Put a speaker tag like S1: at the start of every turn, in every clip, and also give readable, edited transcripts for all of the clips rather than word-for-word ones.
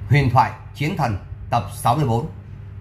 S1: Huyền thoại chiến thần tập 64.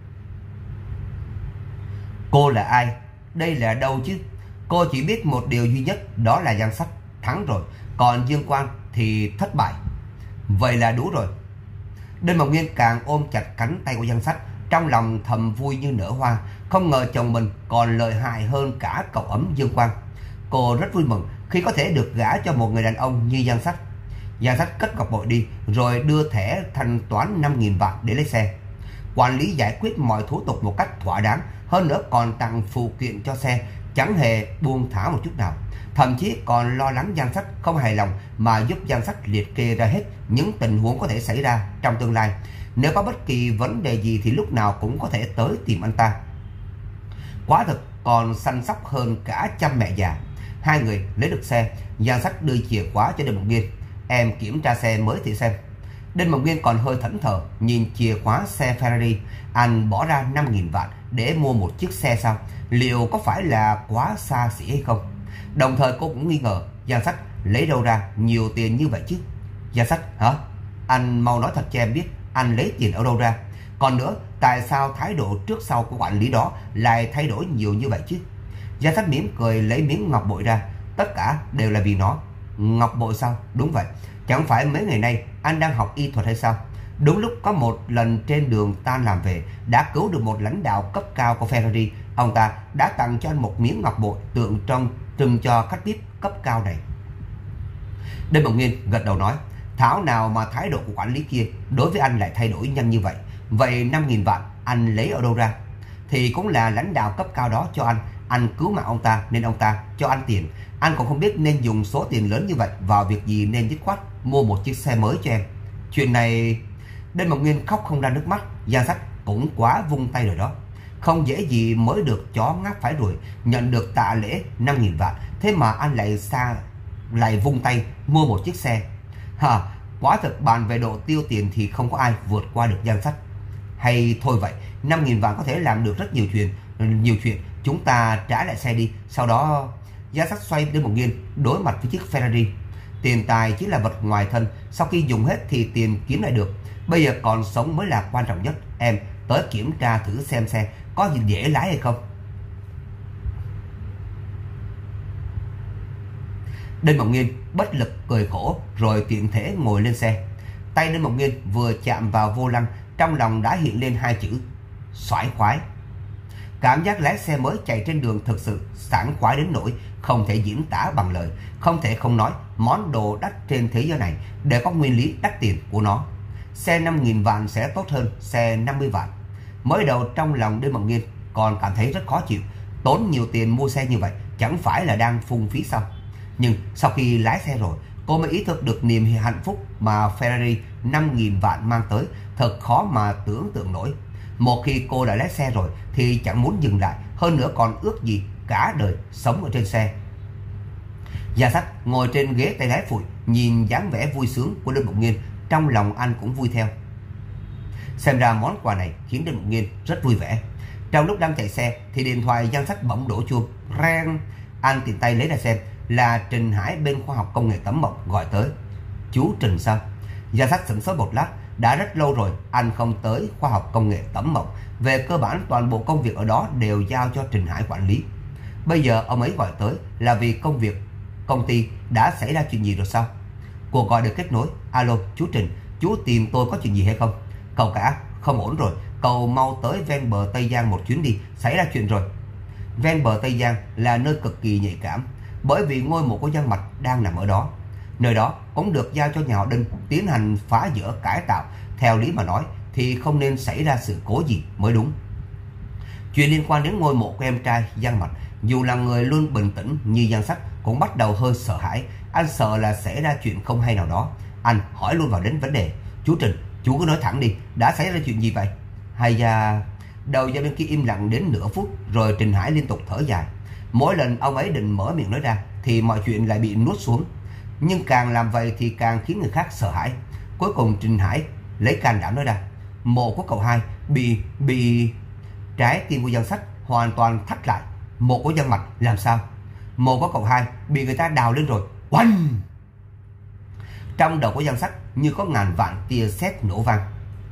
S1: Cô là ai? Đây là đâu chứ? Cô chỉ biết một điều duy nhất, đó là Giang Sắt thắng rồi, còn Dương Quang thì thất bại. Vậy là đủ rồi. Đinh Mộc Nghiên càng ôm chặt cánh tay của Giang Sắt, trong lòng thầm vui như nở hoa. Không ngờ chồng mình còn lợi hại hơn cả cậu ấm Dương Quang. Cô rất vui mừng khi có thể được gả cho một người đàn ông như Giang Sắt. Giang Sắt cất ngọc bội đi, rồi đưa thẻ thanh toán 5.000 vạn để lấy xe. Quản lý giải quyết mọi thủ tục một cách thỏa đáng, hơn nữa còn tặng phụ kiện cho xe, chẳng hề buông thả một chút nào. Thậm chí còn lo lắng Giang Sắt không hài lòng mà giúp Giang Sắt liệt kê ra hết những tình huống có thể xảy ra trong tương lai. Nếu có bất kỳ vấn đề gì thì lúc nào cũng có thể tới tìm anh ta. Quả thực còn săn sóc hơn cả chăm mẹ già. Hai người lấy được xe, Giang Sắt đưa chìa khóa cho Đinh Mộc Nghiên. Em kiểm tra xe mới thì xem. Đinh Mộc Nghiên còn hơi thẫn thờ nhìn chìa khóa xe Ferrari. Anh bỏ ra 5.000 vạn để mua một chiếc xe sao? Liệu có phải là quá xa xỉ hay không? Đồng thời cô cũng nghi ngờ Giang Sắt lấy đâu ra nhiều tiền như vậy chứ. Giang Sắt hả? Anh mau nói thật cho em biết anh lấy tiền ở đâu ra. Còn nữa, tại sao thái độ trước sau của quản lý đó lại thay đổi nhiều như vậy chứ? Giang Sắt mỉm cười lấy miếng ngọc bội ra. Tất cả đều là vì nó. Ngọc bội sao? Đúng vậy. Chẳng phải mấy ngày nay anh đang học y thuật hay sao? Đúng lúc có một lần trên đường tan làm về, đã cứu được một lãnh đạo cấp cao của Ferrari. Ông ta đã tặng cho anh một miếng ngọc bội tượng trưng cho khách VIP cấp cao này. Đinh Mộc Nghiên gật đầu nói, thảo nào mà thái độ của quản lý kia đối với anh lại thay đổi nhanh như vậy. Vậy 5.000 vạn anh lấy ở đâu ra? Thì cũng là lãnh đạo cấp cao đó cho anh cứu mạng ông ta nên ông ta cho anh tiền. Anh cũng không biết nên dùng số tiền lớn như vậy vào việc gì nên dứt khoát mua một chiếc xe mới cho em. Chuyện này... Đinh Mộc Nghiên khóc không ra nước mắt. Giang Sắt cũng quá vung tay rồi đó. Không dễ gì mới được chó ngáp phải đuổi, nhận được tạ lễ 5.000 vạn, thế mà anh lại vung tay mua một chiếc xe. Quả thực bàn về độ tiêu tiền thì không có ai vượt qua được Giang Sắt. Hay thôi vậy, 5.000 vạn có thể làm được rất nhiều chuyện. Chúng ta trả lại xe đi. Sau đó Giang Sắt xoay Đinh Mộc Nghiên đối mặt với chiếc Ferrari. Tiền tài chỉ là vật ngoài thân, sau khi dùng hết thì tiền kiếm lại được. Bây giờ còn sống mới là quan trọng nhất. Em tới kiểm tra thử xem xe có gì dễ lái hay không. Đinh Mộc Nghiên bất lực cười khổ rồi tiện thể ngồi lên xe. Tay Đinh Mộc Nghiên vừa chạm vào vô lăng, trong lòng đã hiện lên hai chữ xoải khoái. Cảm giác lái xe mới chạy trên đường thực sự sảng khoái đến nỗi không thể diễn tả bằng lời. Không thể không nói món đồ đắt trên thế giới này đều có nguyên lý đắt tiền của nó. Xe 5.000 vạn sẽ tốt hơn xe 50 vạn. Mới đầu trong lòng Đinh Mộc Nghiên còn cảm thấy rất khó chịu. Tốn nhiều tiền mua xe như vậy chẳng phải là đang phung phí sao? Nhưng sau khi lái xe rồi, cô mới ý thức được niềm hạnh phúc mà Ferrari 5.000 vạn mang tới thật khó mà tưởng tượng nổi. Một khi cô đã lái xe rồi thì chẳng muốn dừng lại, hơn nữa còn ước gì cả đời sống ở trên xe. Giang Sắt ngồi trên ghế tay lái phụ, nhìn dáng vẻ vui sướng của Đinh Mộc Nghiên, trong lòng anh cũng vui theo. Xem ra món quà này khiến Đinh Mộc Nghiên rất vui vẻ. Trong lúc đang chạy xe thì điện thoại Giang Sắt bỗng đổ chuông. Reng. Anh tiện tay lấy ra xem, là Trình Hải bên khoa học công nghệ Tẩm Mộc gọi tới. Chú Trình sao? Giang Sắt sửng sốt một lát. Đã rất lâu rồi anh không tới khoa học công nghệ Tẩm Mộc. Về cơ bản toàn bộ công việc ở đó đều giao cho Trình Hải quản lý. Bây giờ ông ấy gọi tới là vì công ty đã xảy ra chuyện gì rồi sao? Cuộc gọi được kết nối. Alo, chú Trình, chú tìm tôi có chuyện gì hay không? Cậu cả, không ổn rồi, cậu mau tới ven bờ Tây Giang một chuyến đi, xảy ra chuyện rồi. Ven bờ Tây Giang là nơi cực kỳ nhạy cảm, bởi vì ngôi mộ của Giang Mạch đang nằm ở đó. Nơi đó cũng được giao cho nhà họ Đinh tiến hành phá dỡ cải tạo. Theo lý mà nói thì không nên xảy ra sự cố gì mới đúng. Chuyện liên quan đến ngôi mộ của em trai Giang Mạch, dù là người luôn bình tĩnh như Giang Sắt cũng bắt đầu hơi sợ hãi. Anh sợ là xảy ra chuyện không hay nào đó. Anh hỏi luôn vào đến vấn đề. Chú Trình, chú cứ nói thẳng đi, đã xảy ra chuyện gì vậy? Hay da... Đầu dây bên kia im lặng đến nửa phút, rồi Trình Hải liên tục thở dài. Mỗi lần ông ấy định mở miệng nói ra thì mọi chuyện lại bị nuốt xuống. Nhưng càng làm vậy thì càng khiến người khác sợ hãi. Cuối cùng Trình Hải lấy can đảm nói ra. Mộ của cậu hai bị... Trái tim của Giang Sắt hoàn toàn thắt lại. Mộ của Giang Mạch làm sao? Mộ của cậu hai bị người ta đào lên rồi. Oanh! Trong đầu của Giang Sắt như có ngàn vạn tia sét nổ vang.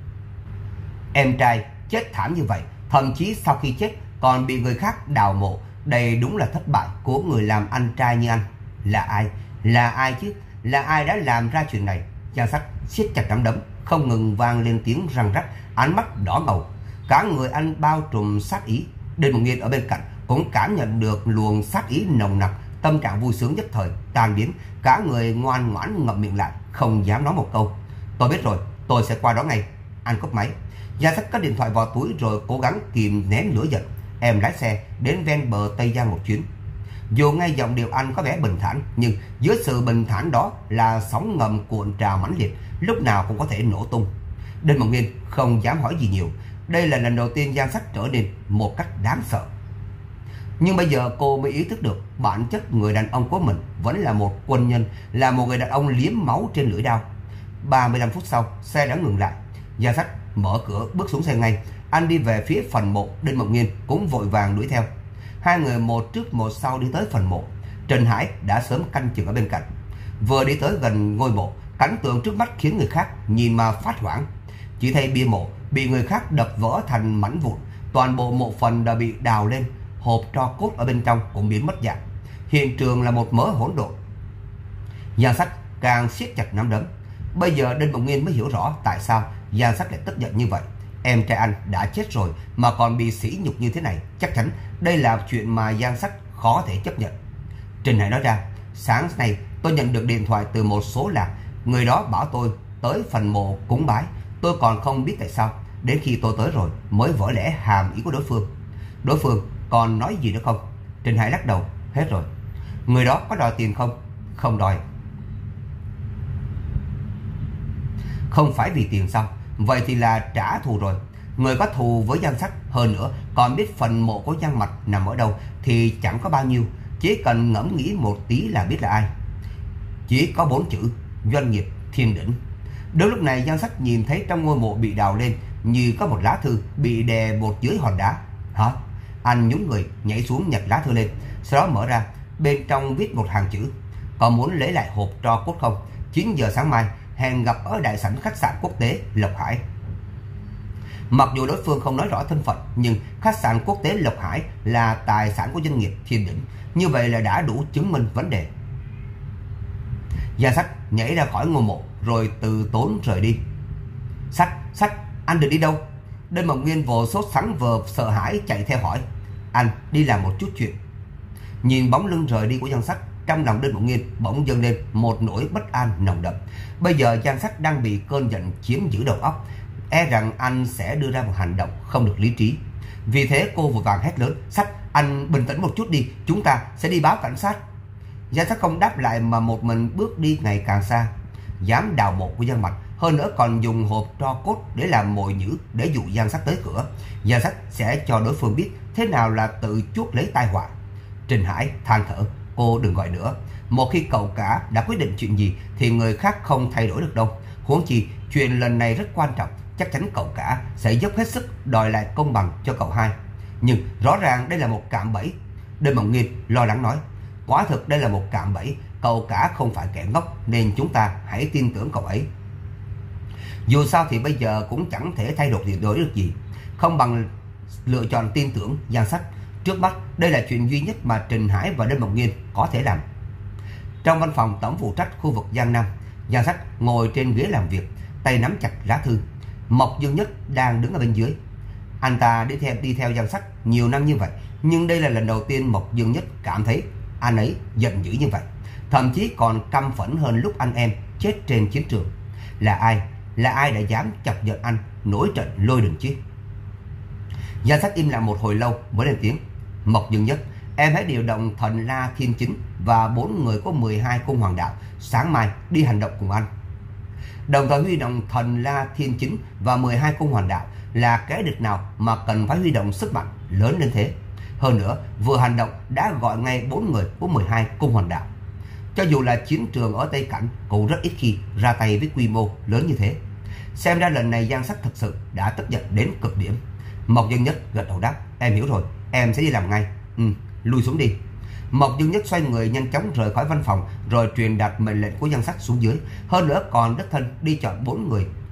S1: Em trai chết thảm như vậy, thậm chí sau khi chết còn bị người khác đào mộ. Đây đúng là thất bại của người làm anh trai như anh. Là ai? Là ai chứ? Là ai đã làm ra chuyện này? Giang Sắt siết chặt nắm đấm, không ngừng vang lên tiếng răng rắc, ánh mắt đỏ ngầu. Cả người anh bao trùm sát ý. Đinh Mộng Nghiên ở bên cạnh cũng cảm nhận được luồng sát ý nồng nặc, tâm trạng vui sướng nhất thời tan biến, cả người ngoan ngoãn ngậm miệng lại, không dám nói một câu. Tôi biết rồi, tôi sẽ qua đó ngay. Anh cúp máy. Giang Sắt cất điện thoại vào túi rồi cố gắng kìm nén lửa giận. Em lái xe đến ven bờ Tây Giang một chuyến. Dù nghe giọng điệu anh có vẻ bình thản, nhưng dưới sự bình thản đó là sóng ngầm cuộn trào mãnh liệt, lúc nào cũng có thể nổ tung. Đinh Mộng Nghiên không dám hỏi gì nhiều. Đây là lần đầu tiên Giang Sắt trở nên một cách đáng sợ. Nhưng bây giờ cô mới ý thức được bản chất người đàn ông của mình vẫn là một quân nhân, là một người đàn ông liếm máu trên lưỡi dao. 35 phút sau, xe đã ngừng lại. Giang Sắt mở cửa bước xuống xe ngay. Anh đi về phía phần mộ, Đinh Mộng Nghiên cũng vội vàng đuổi theo. Hai người một trước một sau đi tới phần mộ. Trần Hải đã sớm canh chừng ở bên cạnh. Vừa đi tới gần ngôi mộ, cảnh tượng trước mắt khiến người khác nhìn mà phát hoảng. Chỉ thấy bia mộ bị người khác đập vỡ thành mảnh vụn, toàn bộ mộ phần đã bị đào lên, hộp tro cốt ở bên trong cũng biến mất dạng. Hiện trường là một mớ hỗn độn. Giang Sắt càng siết chặt nắm đấm. Bây giờ Đinh Mộng Nghiên mới hiểu rõ tại sao Giang Sắt lại tức giận như vậy. Em trai anh đã chết rồi mà còn bị sỉ nhục như thế này, chắc chắn đây là chuyện mà Giang Sắt khó thể chấp nhận. Trình Hải nói ra, sáng nay tôi nhận được điện thoại từ một số lạc, người đó bảo tôi tới phần mộ cúng bái. Tôi còn không biết tại sao, đến khi tôi tới rồi mới vỡ lẽ hàm ý của đối phương. Đối phương còn nói gì nữa không? Trình Hải lắc đầu, hết rồi. Người đó có đòi tiền không? Không đòi. Không phải vì tiền sao? Vậy thì là trả thù rồi. Người có thù với Giang Sắt, hơn nữa còn biết phần mộ của Giang Mạch nằm ở đâu thì chẳng có bao nhiêu, chỉ cần ngẫm nghĩ một tí là biết là ai. Chỉ có 4 chữ: Doanh nghiệp Thiên Đỉnh. Đến lúc này Giang Sắt nhìn thấy trong ngôi mộ bị đào lên như có một lá thư bị đè một dưới hòn đá. Hả? Anh nhún người nhảy xuống nhặt lá thư lên, sau đó mở ra, bên trong viết một hàng chữ: có muốn lấy lại hộp tro cốt không? 9 giờ sáng mai hẹn gặp ở đại sảnh khách sạn quốc tế Lộc Hải. Mặc dù đối phương không nói rõ thân phận, nhưng khách sạn quốc tế Lộc Hải là tài sản của doanh nghiệp Thiên Đỉnh, như vậy là đã đủ chứng minh vấn đề. Giang Sắt nhảy ra khỏi ngôi mộ rồi từ tốn rời đi. Sắt, anh đừng đi đâu. Đinh Mộng Nghiên vô sốt sắng vừa sợ hãi chạy theo hỏi, anh đi làm một chút chuyện. Nhìn bóng lưng rời đi của Giang Sắt, trong lòng Đinh Mộng Nghiên bỗng dâng lên một nỗi bất an nồng đậm. Bây giờ Giang Sắt đang bị cơn giận chiếm giữ đầu óc, e rằng anh sẽ đưa ra một hành động không được lý trí. Vì thế cô vội vàng hét lớn, Sắt, anh bình tĩnh một chút đi, chúng ta sẽ đi báo cảnh sát. Giang Sắt không đáp lại mà một mình bước đi ngày càng xa. Dám đào mộ của Giang Mạch, hơn nữa còn dùng hộp tro cốt để làm mồi nhử để dụ Giang Sắt tới cửa. Giang Sắt sẽ cho đối phương biết thế nào là tự chuốc lấy tai họa. Trình Hải than thở, cô đừng gọi nữa. Một khi cậu cả đã quyết định chuyện gì thì người khác không thay đổi được đâu. Huống chi chuyện lần này rất quan trọng, chắc chắn cậu cả sẽ dốc hết sức đòi lại công bằng cho cậu hai. Nhưng rõ ràng đây là một cạm bẫy. Đinh Mộng Nghiên lo lắng nói, quả thực đây là một cạm bẫy, cậu cả không phải kẻ ngốc nên chúng ta hãy tin tưởng cậu ấy. Dù sao thì bây giờ cũng chẳng thể thay đổi được gì, không bằng lựa chọn tin tưởng Giang Sắt. Trước mắt đây là chuyện duy nhất mà Trình Hải và Đinh Mộng Nghiên có thể làm. Trong văn phòng tổng phụ trách khu vực Giang Nam, Giang Sắt ngồi trên ghế làm việc, tay nắm chặt lá thư. Mộc Dương Nhất đang đứng ở bên dưới. Anh ta đi theo Giang Sắt nhiều năm như vậy, nhưng đây là lần đầu tiên Mộc Dương Nhất cảm thấy anh ấy giận dữ như vậy, thậm chí còn căm phẫn hơn lúc anh em chết trên chiến trường. Là ai đã dám chọc giận anh nổi trận lôi đình chứ? Giang Sắt im lặng một hồi lâu mới lên tiếng, Mộc Dương Nhất, em hãy điều động Thần La Thiên Chính và 4 người có 12 cung hoàng đạo sáng mai đi hành động cùng anh. Đồng thời huy động Thần La Thiên Chính và 12 cung hoàng đạo là kẻ địch nào mà cần phải huy động sức mạnh lớn đến thế? Hơn nữa, vừa hành động đã gọi ngay 4 người của 12 cung hoàng đạo. Cho dù là chiến trường ở Tây Cảnh cũng rất ít khi ra tay với quy mô lớn như thế. Xem ra lần này Giang Sắt thật sự đã tức giận đến cực điểm. Mộc Dương Nhất gật đầu đáp, em hiểu rồi, em sẽ đi làm ngay. Lui xuống đi. Mộc Dương Nhất xoay người nhanh chóng rời khỏi văn phòng rồi truyền đạt mệnh lệnh của Giang Sắt xuống dưới. Hơn nữa còn đích thân đi chọn 4 người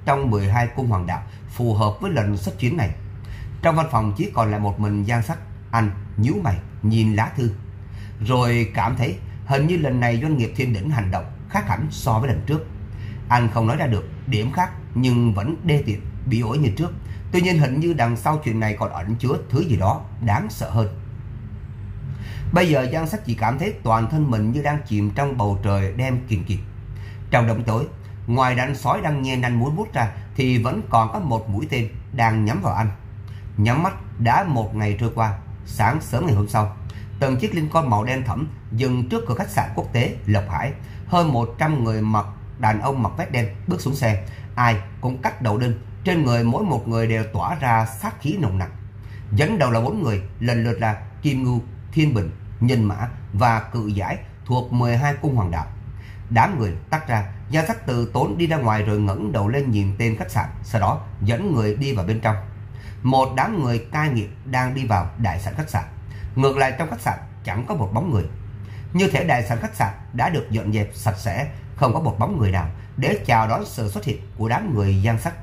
S1: trong 12 cung hoàng đạo phù hợp với lần xuất chuyến này. Trong văn phòng chỉ còn lại một mình Giang Sắt. Anh nhíu mày nhìn lá thư, rồi cảm thấy hình như lần này doanh nghiệp Thiên Đỉnh hành động khác hẳn so với lần trước. Anh không nói ra được điểm khác nhưng vẫn đê tiện, bị ổi như trước. Tuy nhiên hình như đằng sau chuyện này còn ẩn chứa thứ gì đó đáng sợ hơn. Bây giờ Giang Sắt chỉ cảm thấy toàn thân mình như đang chìm trong bầu trời đen kìm kịt. Trong đêm tối, ngoài đàn sói đang nhe nanh muốn bút ra thì vẫn còn có một mũi tên đang nhắm vào anh. Nhắm mắt đã một ngày trôi qua. Sáng sớm ngày hôm sau, từng chiếc Lincoln màu đen thẫm dừng trước cửa khách sạn quốc tế Lộc Hải. Hơn 100 người đàn ông mặc vest đen bước xuống xe, ai cũng cắt đầu đinh, trên người mỗi một người đều tỏa ra sát khí nồng nặc. Dẫn đầu là 4 người, lần lượt là Kim Ngưu, Thiên Bình, Nhân Mã và Cự Giải thuộc 12 cung hoàng đạo. Đám người tách ra, Giang Sắt từ tốn đi ra ngoài rồi ngẩng đầu lên nhìn tên khách sạn, sau đó dẫn người đi vào bên trong. Một đám người cai nghiện đang đi vào đại sảnh khách sạn. Ngược lại trong khách sạn chẳng có một bóng người. Như thể đại sảnh khách sạn đã được dọn dẹp sạch sẽ, không có một bóng người nào để chào đón sự xuất hiện của đám người Giang Sắt.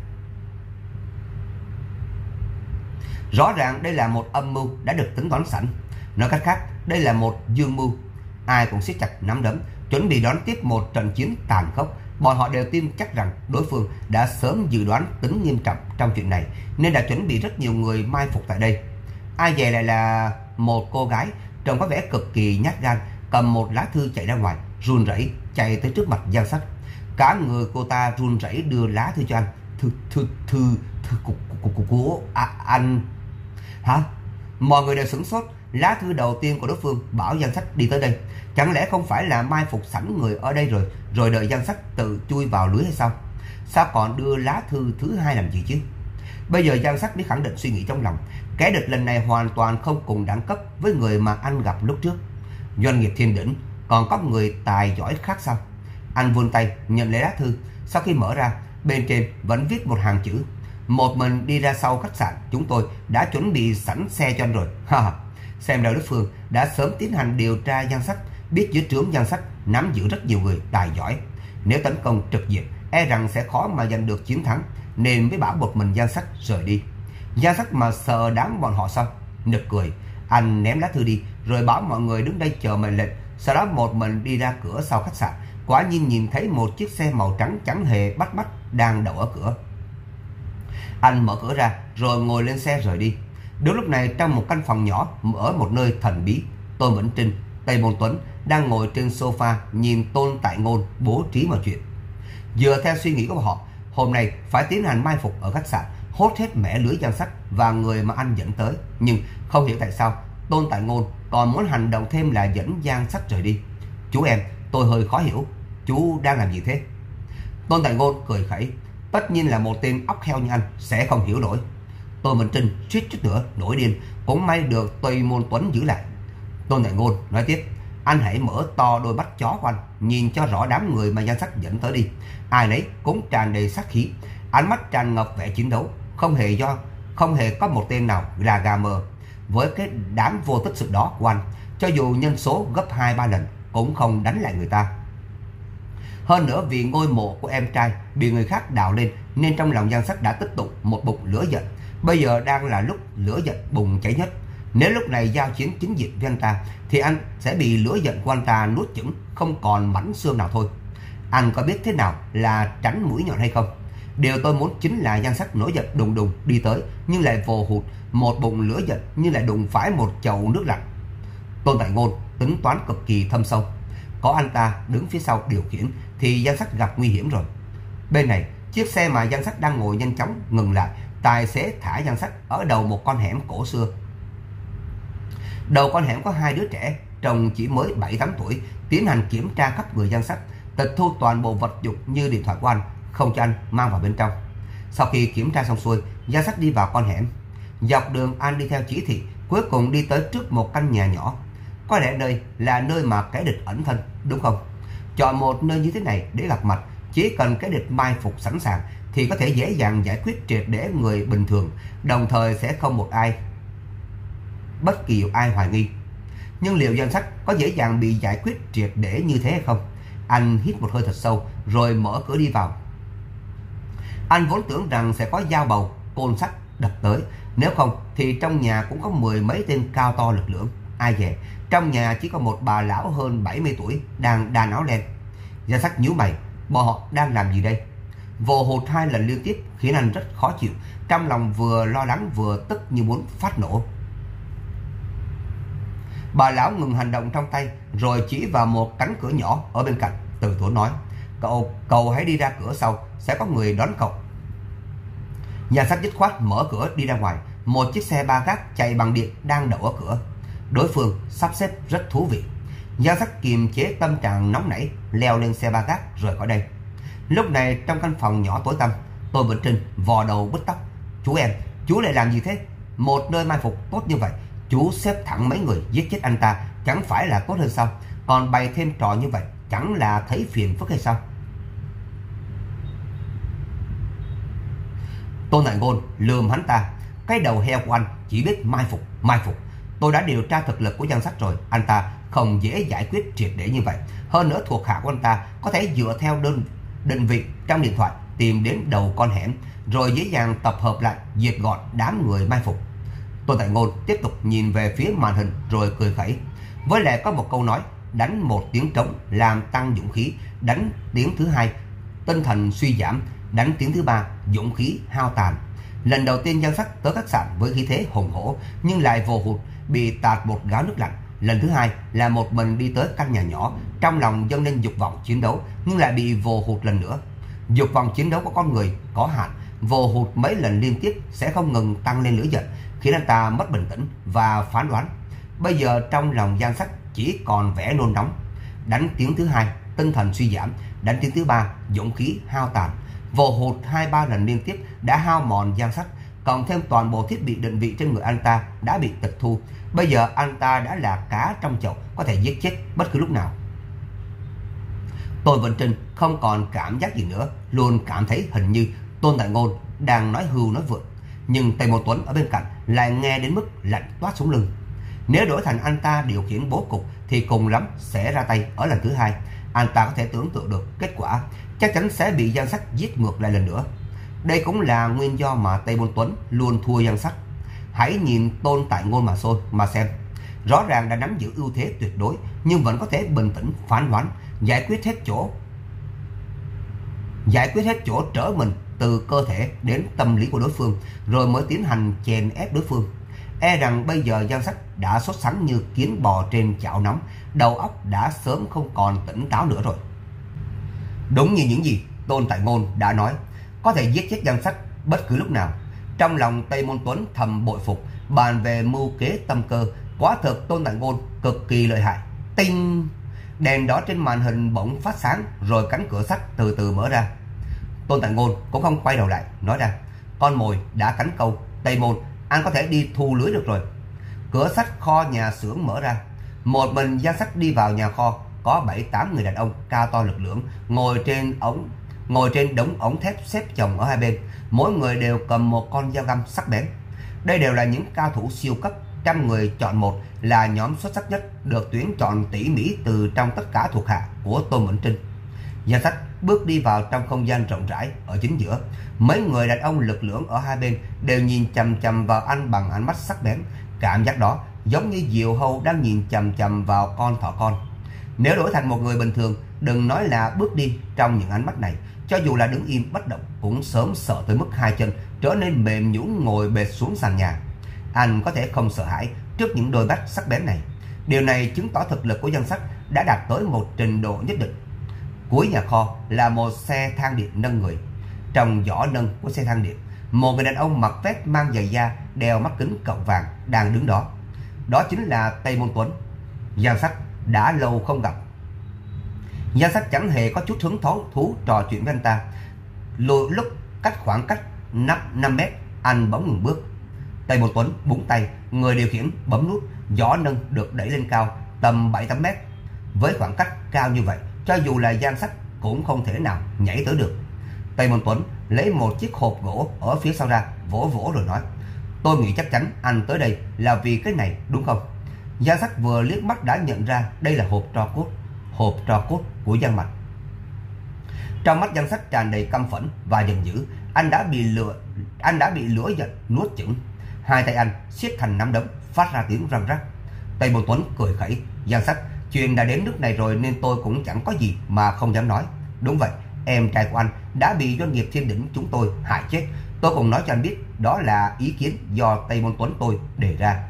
S1: Rõ ràng đây là một âm mưu đã được tính toán sẵn. Nói cách khác, đây là một dương mưu. Ai cũng siết chặt nắm đấm, chuẩn bị đón tiếp một trận chiến tàn khốc. Bọn họ đều tin chắc rằng đối phương đã sớm dự đoán tính nghiêm trọng trong chuyện này, nên đã chuẩn bị rất nhiều người mai phục tại đây. Ai dè lại là một cô gái trông có vẻ cực kỳ nhát gan, cầm một lá thư chạy ra ngoài, run rẩy chạy tới trước mặt Giang Sắt. Cả người cô ta run rẩy đưa lá thư cho anh. Thư của anh hả? Mọi người đều sửng sốt. Lá thư đầu tiên của đối phương bảo Giang Sắt đi tới đây. Chẳng lẽ không phải là mai phục sẵn người ở đây rồi đợi Giang Sắt tự chui vào lưới hay sao? Sao còn đưa lá thư thứ hai làm gì chứ? Bây giờ Giang Sắt mới khẳng định suy nghĩ trong lòng. Kẻ địch lần này hoàn toàn không cùng đẳng cấp với người mà anh gặp lúc trước. Doanh nghiệp Thiên Đỉnh còn có người tài giỏi khác sao? Anh vươn tay nhận lấy lá thư. Sau khi mở ra, bên trên vẫn viết một hàng chữ: một mình đi ra sau khách sạn, chúng tôi đã chuẩn bị sẵn xe cho anh rồi. Xem ra đối phương đã sớm tiến hành điều tra Giang Sắt, biết dưới trướng Giang Sắt nắm giữ rất nhiều người tài giỏi. Nếu tấn công trực diện, e rằng sẽ khó mà giành được chiến thắng, nên mới bảo một mình Giang Sắt rời đi. Giang Sắt mà sợ đám bọn họ sao? Nực cười, anh ném lá thư đi rồi bảo mọi người đứng đây chờ mệnh lệnh. Sau đó một mình đi ra cửa sau khách sạn. Quả nhiên nhìn thấy một chiếc xe màu trắng chẳng hề bắt mắt đang đậu ở cửa. Anh mở cửa ra rồi ngồi lên xe rời đi. Đúng lúc này, trong một căn phòng nhỏ ở một nơi thần bí, Tôn Vĩnh Trinh, Tây Môn Tuấn đang ngồi trên sofa nhìn Tôn Tại Ngôn bố trí mọi chuyện. Dựa theo suy nghĩ của họ, hôm nay phải tiến hành mai phục ở khách sạn, hốt hết mẻ lưới Giang Sắt và người mà anh dẫn tới. Nhưng không hiểu tại sao Tôn Tại Ngôn còn muốn hành động thêm là dẫn Giang Sắt rời đi. Chú em, tôi hơi khó hiểu, chú đang làm gì thế? Tôn Tại Ngôn cười khẩy, tất nhiên là một tên óc heo như anh sẽ không hiểu nổi. Tôn Vĩnh Trinh suýt chút nữa nổi điên, cũng may được Tây Môn Tuấn giữ lại. Tôn Tại Ngôn nói tiếp, anh hãy mở to đôi mắt chó của anh, nhìn cho rõ đám người mà Giang Sắt dẫn tới đi. Ai nấy cũng tràn đầy sát khí, ánh mắt tràn ngập vẻ chiến đấu, không hề có một tên nào là gà mờ. Với cái đám vô tích sự đó của anh, cho dù nhân số gấp 2-3 lần cũng không đánh lại người ta. Hơn nữa vì ngôi mộ của em trai bị người khác đào lên, nên trong lòng Giang Sắt đã tích tụ một bụng lửa giận. Bây giờ đang là lúc lửa giận bùng cháy nhất. Nếu lúc này giao chiến chính diện với anh ta thì anh sẽ bị lửa giận của anh ta nuốt chửng không còn mảnh xương nào thôi. Anh có biết thế nào là tránh mũi nhọn hay không? Điều tôi muốn chính là Giang Sắt nổi giận đùng đùng đi tới, nhưng lại vồ hụt một bụng lửa giận như lại đụng phải một chậu nước lạnh. Tôn Tại Ngôn tính toán cực kỳ thâm sâu. Có anh ta đứng phía sau điều khiển thì Giang Sắt gặp nguy hiểm rồi. Bên này, chiếc xe mà Giang Sắt đang ngồi nhanh chóng ngừng lại. Tài xế thả Giang Sắt ở đầu một con hẻm cổ xưa. Đầu con hẻm có 2 đứa trẻ trông chỉ mới 7-8 tuổi tiến hành kiểm tra khắp người Giang Sắt, tịch thu toàn bộ vật dụng như điện thoại của anh, không cho anh mang vào bên trong. Sau khi kiểm tra xong xuôi, Giang Sắt đi vào con hẻm. Dọc đường anh đi theo chỉ thị, cuối cùng đi tới trước một căn nhà nhỏ. Có lẽ đây là nơi mà kẻ địch ẩn thân, đúng không? Chọn một nơi như thế này để gặp mặt, chỉ cần kẻ địch mai phục sẵn sàng thì có thể dễ dàng giải quyết triệt để người bình thường, đồng thời sẽ không bất kỳ ai hoài nghi. Nhưng liệu Giang Sắt có dễ dàng bị giải quyết triệt để như thế hay không? Anh hít một hơi thật sâu rồi mở cửa đi vào. Anh vốn tưởng rằng sẽ có dao bầu, côn sắt đập tới, nếu không thì trong nhà cũng có mười mấy tên cao to lực lưỡng. Ai dè, trong nhà chỉ có một bà lão hơn 70 tuổi đang đan áo len. Gia Sắt nhíu mày, bọn họ đang làm gì đây? Vồ hụt 2 lần liên tiếp khiến anh rất khó chịu, trong lòng vừa lo lắng vừa tức như muốn phát nổ. Bà lão ngừng hành động trong tay rồi chỉ vào một cánh cửa nhỏ ở bên cạnh, từ tốn nói: Cậu hãy đi ra cửa sau, sẽ có người đón cậu. Gia Sắt dứt khoát mở cửa đi ra ngoài. Một chiếc xe ba gác chạy bằng điện đang đậu ở cửa. Đối phương sắp xếp rất thú vị. Gia Sắt kiềm chế tâm trạng nóng nảy, leo lên xe ba gác rời khỏi đây. Lúc này trong căn phòng nhỏ tối tăm, Tôn Vĩnh Trinh vò đầu bứt tóc: Chú em, chú lại làm gì thế? Một nơi mai phục tốt như vậy, chú xếp thẳng mấy người giết chết anh ta chẳng phải là tốt hơn sao? Còn bày thêm trò như vậy chẳng là thấy phiền phức hay sao? Tôn Đại Ngôn lườm hắn ta: Cái đầu heo của anh chỉ biết mai phục. Tôi đã điều tra thực lực của Giang Sắt rồi, anh ta không dễ giải quyết triệt để như vậy. Hơn nữa thuộc hạ của anh ta có thể dựa theo định vị trong điện thoại tìm đến đầu con hẻm, rồi dễ dàng tập hợp lại diệt gọn đám người mai phục. Tôn Đại Ngôn tiếp tục nhìn về phía màn hình rồi cười khẩy. Với lẽ có một câu nói: đánh một tiếng trống làm tăng dũng khí, đánh tiếng thứ hai tinh thần suy giảm, đánh tiếng thứ ba dũng khí hao tàn. Lần đầu tiên Giang Sắt tới khách sạn với khí thế hùng hổ nhưng lại vồ hụt, bị tạt một gáo nước lạnh. Lần thứ hai là một mình đi tới căn nhà nhỏ, trong lòng dâng lên dục vọng chiến đấu nhưng lại bị vồ hụt lần nữa. Dục vọng chiến đấu của con người có hạn, vồ hụt mấy lần liên tiếp sẽ không ngừng tăng lên lửa giận, khiến anh ta mất bình tĩnh và phán đoán. Bây giờ trong lòng Giang Sắt chỉ còn vẻ nôn nóng. Đánh tiếng thứ hai tinh thần suy giảm, đánh tiếng thứ ba dũng khí hao tàn. Vồ hụt 2-3 lần liên tiếp đã hao mòn Giang Sắt, cộng thêm toàn bộ thiết bị định vị trên người anh ta đã bị tịch thu. Bây giờ anh ta đã là cá trong chậu, có thể giết chết bất cứ lúc nào. Tôn Vĩnh Trinh không còn cảm giác gì nữa, luôn cảm thấy hình như Tôn Đại Ngôn đang nói hưu nói vượt. Nhưng Tề Mộ Tuấn ở bên cạnh lại nghe đến mức lạnh toát sống lưng. Nếu đổi thành anh ta điều khiển bố cục thì cùng lắm sẽ ra tay ở lần thứ hai. Anh ta có thể tưởng tượng được kết quả, chắc chắn sẽ bị Giang Sắt giết ngược lại lần nữa. Đây cũng là nguyên do mà Tề Mộ Tuấn luôn thua Giang Sắt. Hãy nhìn Tôn Đại Ngôn mà xem. Rõ ràng đã nắm giữ ưu thế tuyệt đối nhưng vẫn có thể bình tĩnh phán đoán, giải quyết hết chỗ trở mình từ cơ thể đến tâm lý của đối phương, rồi mới tiến hành chèn ép đối phương. E rằng bây giờ Giang Sắt đã sốt sắng như kiến bò trên chảo nóng, đầu óc đã sớm không còn tỉnh táo nữa rồi. Đúng như những gì Tôn Đại Ngôn đã nói, có thể giết chết Giang Sắt bất cứ lúc nào. Trong lòng Tây Môn Tuấn thầm bội phục, bàn về mưu kế tâm cơ, quả thực Tôn Đại Ngôn cực kỳ lợi hại. Tinh! Đèn đỏ trên màn hình bỗng phát sáng, rồi cánh cửa sắt từ từ mở ra. Tôn Đại Ngôn cũng không quay đầu lại, nói ra: Con mồi đã cắn câu, Tây Môn, anh có thể đi thu lưới được rồi. Cửa sắt kho nhà xưởng mở ra. Một mình Giang Sắt đi vào nhà kho, có 7-8 người đàn ông cao to lực lưỡng ngồi trên đống ống thép xếp chồng ở hai bên, mỗi người đều cầm một con dao găm sắc bén. Đây đều là những cao thủ siêu cấp, 100 người chọn một, là nhóm xuất sắc nhất, được tuyển chọn tỉ mỉ từ trong tất cả thuộc hạ của Tôn Vĩnh Trinh. Giang Sắt bước đi vào trong không gian rộng rãi ở chính giữa. Mấy người đàn ông lực lưỡng ở hai bên đều nhìn chằm chằm vào anh bằng ánh mắt sắc bén. Cảm giác đó giống như diều hâu đang nhìn chằm chằm vào con thỏ con. Nếu đổi thành một người bình thường, đừng nói là bước đi trong những ánh mắt này, cho dù là đứng im bất động cũng sớm sợ tới mức hai chân trở nên mềm nhũn ngồi bệt xuống sàn nhà. Anh có thể không sợ hãi trước những đôi mắt sắc bén này. Điều này chứng tỏ thực lực của Giang Sắt đã đạt tới một trình độ nhất định. Cuối nhà kho là một xe thang điện nâng người. Trong giỏ nâng của xe thang điện, một người đàn ông mặc vest mang giày da, đeo mắt kính cọng vàng đang đứng đó. Đó chính là Tây Môn Tuấn. Giang Sắt đã lâu không gặp. Giang Sắt chẳng hề có chút hứng thú trò chuyện với anh ta. Lúc khoảng cách 5 mét, anh bỗng ngừng bước. Tây Môn Tuấn búng tay, người điều khiển bấm nút, giỏ nâng được đẩy lên cao tầm 7-8 mét. Với khoảng cách cao như vậy, cho dù là Giang Sắt cũng không thể nào nhảy tới được. Tây Môn Tuấn lấy một chiếc hộp gỗ ở phía sau ra, vỗ rồi nói: Tôi nghĩ chắc chắn anh tới đây là vì cái này đúng không? Giang Sắt vừa liếc mắt đã nhận ra đây là hộp tro cốt của Giang Mạch. Trong mắt Giang Sắt tràn đầy căm phẫn và giận dữ. Anh đã bị lửa giận nuốt chửng. Hai tay anh siết thành nắm đấm, phát ra tiếng răng rắc. Tây Môn Tuấn cười khẩy. Giang Sắt, chuyện đã đến nước này rồi nên tôi cũng chẳng có gì mà không dám nói. Đúng vậy, em trai của anh đã bị doanh nghiệp Thiên Đỉnh chúng tôi hại chết. Tôi cũng nói cho anh biết đó là ý kiến do Tây Môn Tuấn tôi đề ra.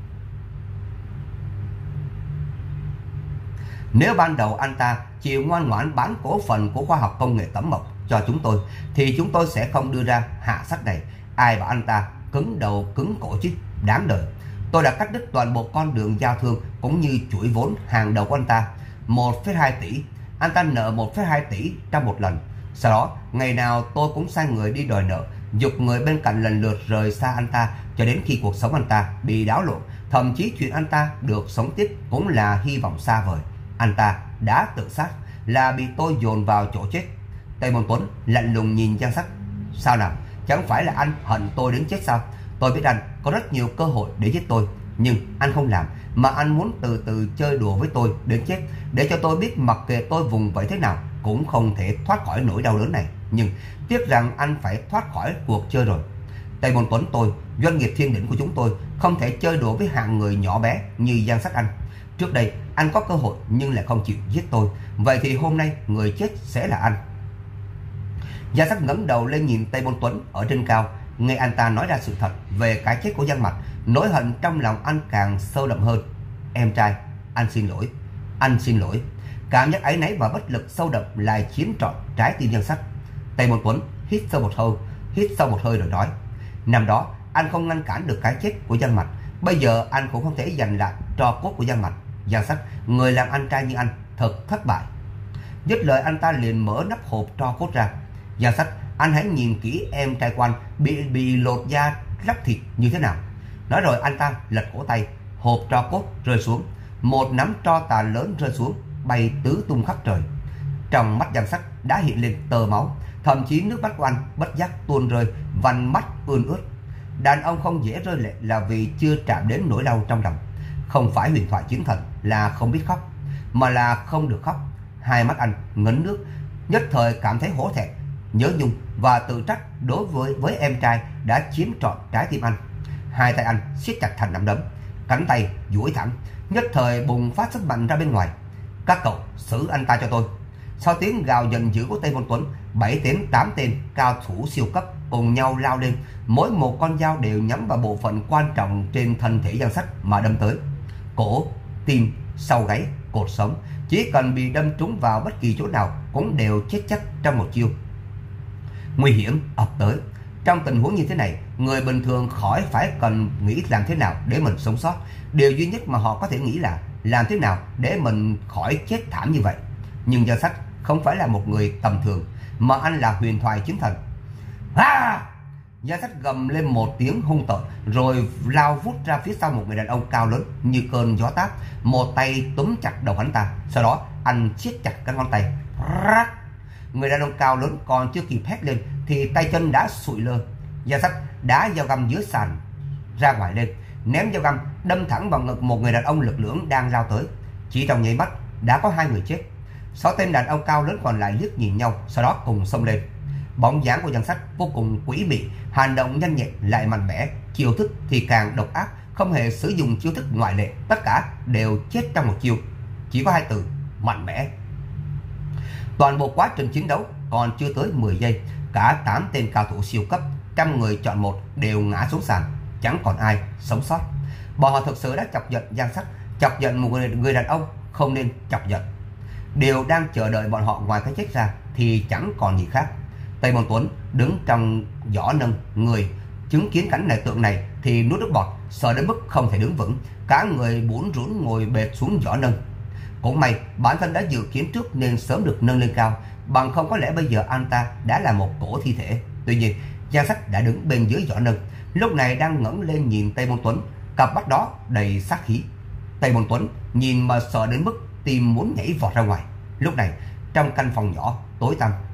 S1: Nếu ban đầu anh ta chịu ngoan ngoãn bán cổ phần của khoa học công nghệ Tẩm Mộc cho chúng tôi thì chúng tôi sẽ không đưa ra hạ sách này. Ai bảo anh ta cứng đầu cứng cổ chứ, đáng đời. Tôi đã cắt đứt toàn bộ con đường giao thương cũng như chuỗi vốn hàng đầu của anh ta. 1,2 tỷ. Anh ta nợ 1,2 tỷ trong một lần. Sau đó, ngày nào tôi cũng sai người đi đòi nợ, giục người bên cạnh lần lượt rời xa anh ta cho đến khi cuộc sống anh ta bị đảo lộn. Thậm chí chuyện anh ta được sống tiếp cũng là hy vọng xa vời. Anh ta đã tự sát, là bị tôi dồn vào chỗ chết. Tây Môn Tuấn lạnh lùng nhìn Giang Sắt. Sao nào, chẳng phải là anh hận tôi đến chết sao? Tôi biết anh có rất nhiều cơ hội để giết tôi, nhưng anh không làm, mà anh muốn từ từ chơi đùa với tôi đến chết, để cho tôi biết mặc kệ tôi vùng vẫy thế nào cũng không thể thoát khỏi nỗi đau đớn này. Nhưng tiếc rằng anh phải thoát khỏi cuộc chơi rồi. Tây Môn Tuấn tôi, doanh nghiệp Thiên Đỉnh của chúng tôi không thể chơi đùa với hạng người nhỏ bé như Giang Sắt anh. Trước đây anh có cơ hội nhưng lại không chịu giết tôi, vậy thì hôm nay người chết sẽ là anh. Giang Sắt ngẩng đầu lên nhìn Tây Môn Tuấn ở trên cao, nghe anh ta nói ra sự thật về cái chết của Giang Mạch, nỗi hận trong lòng anh càng sâu đậm hơn. Em trai, anh xin lỗi, anh xin lỗi. Cảm giác áy náy và bất lực sâu đậm lại chiếm trọn trái tim Giang Sắt. Tây Môn Tuấn hít sâu một hơi rồi nói: năm đó anh không ngăn cản được cái chết của Giang Mạch, bây giờ anh cũng không thể giành lại tro cốt của Giang Mạch. Giang Sắt, người làm anh trai như anh thật thất bại. Dứt lời anh ta liền mở nắp hộp tro cốt ra. Giang Sắt, anh hãy nhìn kỹ em trai của anh bị lột da lóc thịt như thế nào. Nói rồi anh ta lật cổ tay, hộp tro cốt rơi xuống, một nắm tro tàn lớn rơi xuống, bay tứ tung khắp trời. Trong mắt Giang Sắt đã hiện lên tơ máu, thậm chí nước mắt của anh bất giác tuôn rơi, vành mắt ươn ướt. Đàn ông không dễ rơi lệ là vì chưa chạm đến nỗi đau trong lòng. Không phải huyền thoại chiến thần là không biết khóc, mà là không được khóc. Hai mắt anh ngấn nước, nhất thời cảm thấy hổ thẹn, nhớ nhung và tự trách đối với em trai đã chiếm trọn trái tim anh. Hai tay anh siết chặt thành nắm đấm, cánh tay duỗi thẳng, nhất thời bùng phát sức mạnh ra bên ngoài. Các cậu xử anh ta cho tôi. Sau tiếng gào giận dữ của Tây Môn Tuấn, 7 đến 8 tên cao thủ siêu cấp cùng nhau lao lên, mỗi một con dao đều nhắm vào bộ phận quan trọng trên thân thể Giang Sắt mà đâm tới. Cổ, tim, sau gáy, cột sống, chỉ cần bị đâm trúng vào bất kỳ chỗ nào cũng đều chết chắc trong một chiêu. Nguy hiểm ập tới. Trong tình huống như thế này, người bình thường khỏi phải cần nghĩ làm thế nào để mình sống sót. Điều duy nhất mà họ có thể nghĩ là làm thế nào để mình khỏi chết thảm như vậy. Nhưng Giang Sắt không phải là một người tầm thường, mà anh là huyền thoại chiến thần. Giang Sắt gầm lên một tiếng hung tợn, rồi lao vút ra phía sau một người đàn ông cao lớn như cơn gió táp, một tay túm chặt đầu hắn ta. Sau đó anh siết chặt các ngón tay. Người đàn ông cao lớn còn chưa kịp hét lên thì tay chân đã sụi lơ. Giang Sắt đá dao găm dưới sàn ra ngoài lên, ném dao găm đâm thẳng vào ngực một người đàn ông lực lưỡng đang lao tới. Chỉ trong nháy mắt đã có 2 người chết. 6 tên đàn ông cao lớn còn lại liếc nhìn nhau, sau đó cùng xông lên. Bóng dáng của Giang Sắt vô cùng quỷ mị, hành động nhanh nhẹn lại mạnh mẽ, chiêu thức thì càng độc ác, không hề sử dụng chiêu thức ngoại lệ, tất cả đều chết trong một chiêu. Chỉ có 2 từ: mạnh mẽ. Toàn bộ quá trình chiến đấu còn chưa tới 10 giây, cả 8 tên cao thủ siêu cấp, 100 người chọn một đều ngã xuống sàn, chẳng còn ai sống sót. Bọn họ thực sự đã chọc giận Giang Sắt, chọc giận một người đàn ông không nên chọc giận. Điều đang chờ đợi bọn họ ngoài cái chết ra thì chẳng còn gì khác. Tây Môn Tuấn đứng trong giỏ nâng người, chứng kiến cảnh này tượng này thì nuốt nước bọt, sợ đến mức không thể đứng vững, cả người bủn rủn ngồi bệt xuống giỏ nâng. Cũng may bản thân đã dự kiến trước nên sớm được nâng lên cao, bằng không có lẽ bây giờ anh ta đã là một cỗ thi thể. Tuy nhiên Giang Sắt đã đứng bên dưới giỏ nâng, lúc này đang ngẩng lên nhìn Tây Môn Tuấn, cặp mắt đó đầy sát khí. Tây Môn Tuấn nhìn mà sợ đến mức tim muốn nhảy vọt ra ngoài. Lúc này trong căn phòng nhỏ tối tăm,